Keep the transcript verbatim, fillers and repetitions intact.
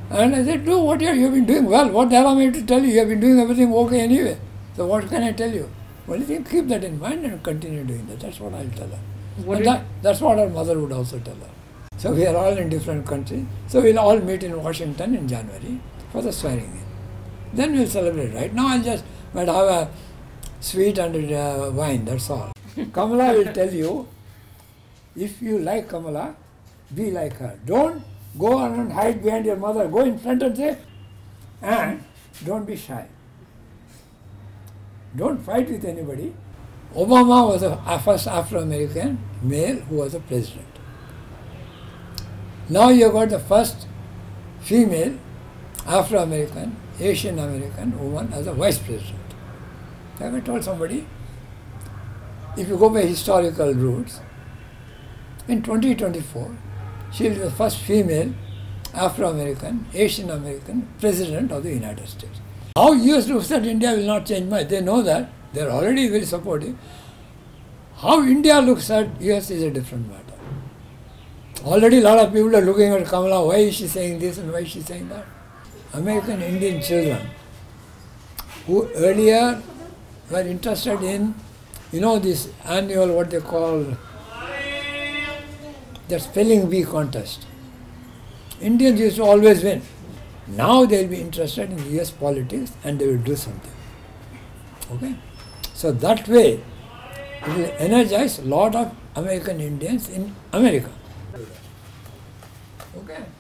And I said, do what you have been doing well. What the hell am I to tell you? You have been doing everything okay anyway. So what can I tell you? Well, you think, keep that in mind and continue doing that. That's what I'll tell her. What And that, that's what her mother would also tell her. So we are all in different countries. So we'll all meet in Washington in January for the swearing in. Then we'll celebrate. Right now I'll just might have a sweet and uh, wine, that's all. Kamala will tell you, if you like Kamala, be like her. Don't go and hide behind your mother. Go in front and say, and don't be shy. Don't fight with anybody. Obama was a first Afro-American male who was a president. Now you have got the first female Afro-American, Asian-American woman as a vice president. Have I told somebody? If you go by historical roots, in twenty twenty-four, she will be the first female Afro-American, Asian-American president of the United States. How U S looks at India will not change much. They know that. They are already very supportive. How India looks at U S is a different matter. Already a lot of people are looking at Kamala. Why is she saying this and why is she saying that? American Indian children who earlier were interested in, you know, this annual, what they call, the spelling bee contest. Indians used to always win. Now they will be interested in U S politics and they will do something. Okay? So that way, it will energize a lot of American Indians in America. Okay?